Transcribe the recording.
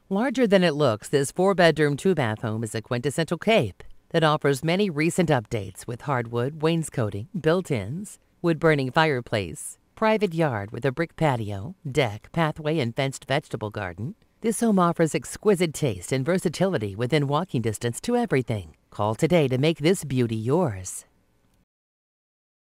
Larger than it looks, this 4-bedroom, 2-bath home is a quintessential Cape that offers many recent updates with hardwood wainscoting, built-ins, wood-burning fireplace, private yard with a brick patio, deck, pathway, and fenced vegetable garden. This home offers exquisite taste and versatility within walking distance to everything. Call today to make this beauty yours.